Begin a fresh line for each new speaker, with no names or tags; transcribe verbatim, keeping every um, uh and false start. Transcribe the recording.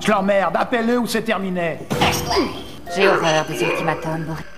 Je l'emmerde, appelle-le ou c'est terminé.
J'ai horreur des ultimatums, Boris.